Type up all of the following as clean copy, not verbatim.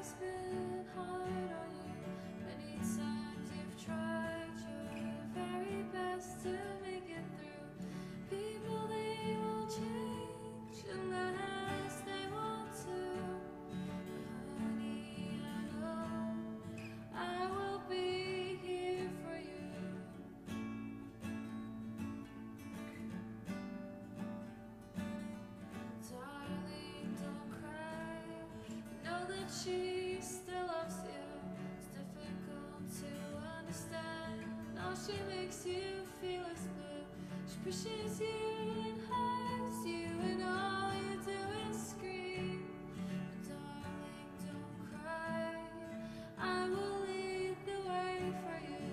it's been hard on you. Many times you've tried your very best to make it through. People, they won't change unless they want to. But honey, I know I will be here for you. Darling, don't cry. Know that she still loves you. It's difficult to understand. Now she makes you feel as blue. She pushes you and hugs you, and all you do is scream. But darling, don't cry. I will lead the way for you.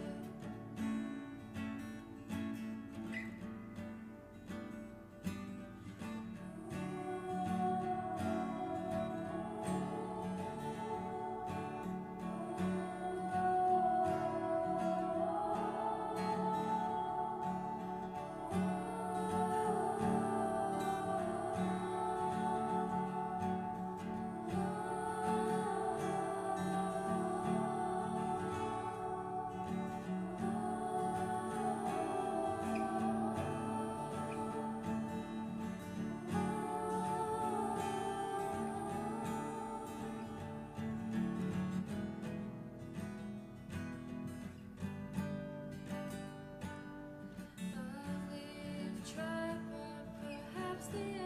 Lovely, you've tried, but perhaps the